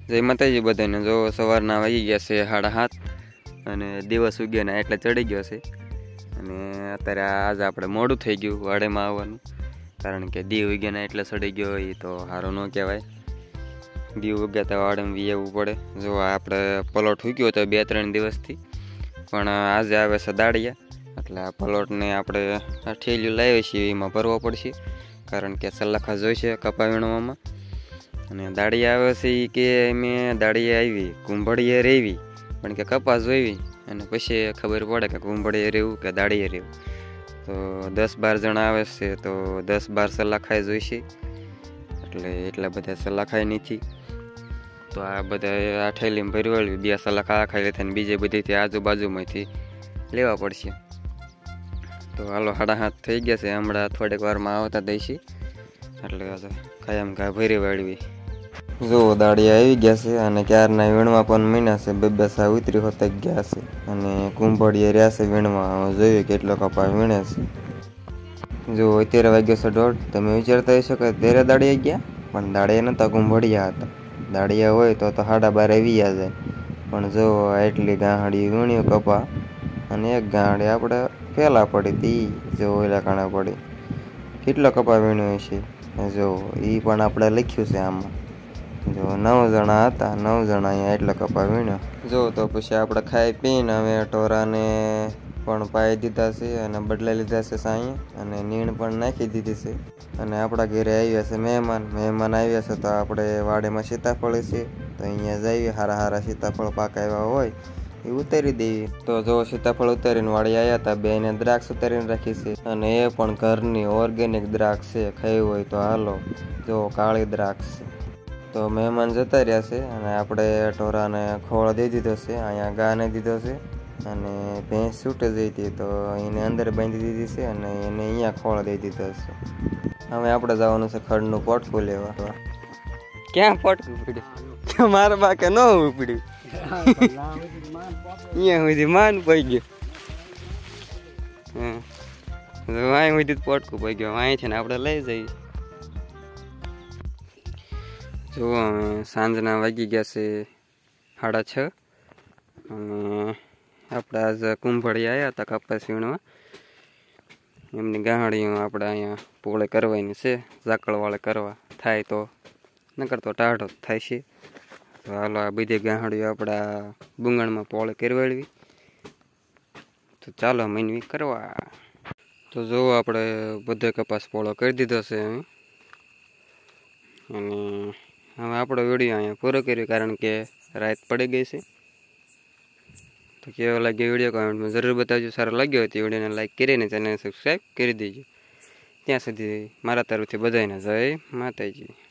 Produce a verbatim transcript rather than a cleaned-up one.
જય માતાજી બધાને। જો સવારના વાગી ગયા છે સાડા સાત અને દિવસ ઉગ્યાના એટલે ચડી ગયો છે। અને અત્યારે આજે આપણે મોડું થઈ ગયું વાડેમાં આવવાનું, કારણ કે દીવ ઉગ્યાના એટલે ચડી ગયો એ તો સારું ન કહેવાય। દીવ ઉગ્યા તો વાડેમાં આવવું પડે। જો આપણે પલોટ ઉગ્યો તો બે ત્રણ દિવસથી, પણ આજે આવે છે દાળિયા, એટલે આ પલોટને આપણે આ ઠેલિયું લાવીએ છીએ એમાં ભરવો પડશે, કારણ કે સલાખા જોઈશે કપા વીણવામાં। અને દાળિયા આવે છે એ કે મેં દાળિયા આવી કુંભળીએ રહેવી, પણ કે કપાસ જોઈવી અને પછી ખબર પડે કે કુંભળીએ રહેવું કે દાળીએ રહેવું। તો દસ બાર જણા આવે છે તો દસ બાર સલાખાઈ જોઈશે, એટલે એટલા બધા સલાખાઈ નથી। તો આ બધા આ ઠેલીમાં ભરવાળવી બે સલાખા આ ખાઈ લેતા ને બીજે બધીથી આજુબાજુમાંથી લેવા પડશે। તો હાલો સાડા હાથ થઈ ગયા છે, હમણાં થોડીક વારમાં આવતા દઈશી, એટલે કાયમ ઘા ભરી વાળવી। જો દાળિયા આવી ગયા છે અને ક્યારના વીણવા પણ મીના છે, બે બે સા ઉતરી હોતા ગયા છે અને કુંભળીએ રહ્યા છે વીણવા। જોઈએ કેટલો કપા વીણે છે। જો અત્યારે વાગ્યો છે દોઢ। તમે વિચારતા હશો કે ત્યારે દાળિયા ગયા, પણ દાળિયા નહોતા, કુંભળિયા હતા। દાળિયા હોય તો તો સાડા બાર આવી જાય, પણ જો એટલી ગાંહડી વીણ્યું કપા, અને એક ગાંહડી આપણે ફેલા પડી હતી, જો ઓલા કાણા પડી કેટલો કપા વીણ્યો છે। જો એ પણ આપણે લખ્યું છે આમાં। જો નવ જણા હતા, નવ જણા અહીંયા એટલો કપા વીણ્યો। જો તો પછી આપણે ખાઈ પીને હવે ટોરાને પણ પાઈ દીધા છે અને બદલાઈ લીધા છે સાંઈ, અને નીણ પણ નાખી દીધી છે। અને આપણા ઘરે આવ્યા છે મહેમાન મહેમાન આવ્યા છે, તો આપણે વાડીમાં સીતાફળ છે તો અહીંયા જઈએ, સારા સારા સીતાફળ પાકાવ્યા હોય એ ઉતારી દેવી। તો જો સીતાફળ ઉતારીને વાડી આવ્યા હતા, બેને દ્રાક્ષ ઉતારીને રાખી છે, અને એ પણ ઘરની ઓર્ગેનિક દ્રાક્ષ છે, ખાઈ હોય તો હાલો। જો કાળી દ્રાક્ષ છે। તો મહેમાન જતા રહ્યા છે અને આપણે ઢોરાને ખોળ દઈ દીધો છે, અહીંયા ગાને દીધો છે, અને ભેંસ છૂટે જઈ હતી તો એને અંદર બાંધી દીધી છે અને એને અહીંયા ખોળ દઈ દીધો છે। હવે આપણે જવાનું છે ખડનું પોટકું લેવા। ક્યાં પોટકું પડ્યું? મારા બાકે ન ઉપડ્યું, અહીંયા સુધી માન પડી ગયું। હા અહીં સુધી પોટકું પડી ગયું, અહીંથી ને આપણે લઈ જઈએ। જો અમે સાંજના વાગી ગયા છે સાડા છ, અને આપણે આજે કુંભળી આવ્યા હતા કપાસ વીણવા। એમની ગાંહડીઓ આપણે અહીંયા પોળે કરવાની છે, ઝાકળવાળે કરવા થાય તો, નકર તો ટાઢો થાય છે। તો હાલો આ બધી ગાંહડીઓ આપણા બુંગણમાં પોળે કરવાડવી, તો ચાલો મનવી કરવા। તો જો આપણે બધો કપાસ પોળો કરી દીધો છે અહીં, અને હવે આપણો વિડીયો અહીંયા પૂરો કર્યો, કારણ કે રાત પડી ગઈ છે। તો કેવો લાગ્યો વિડીયો કમેન્ટમાં જરૂર બતાવજો। સારો લાગ્યો હોય તો વિડીયોને લાઈક કરીને ચેનલને સબસ્ક્રાઈબ કરી દેજો। ત્યાં સુધી મારા તરફથી બધાને જય માતાજી।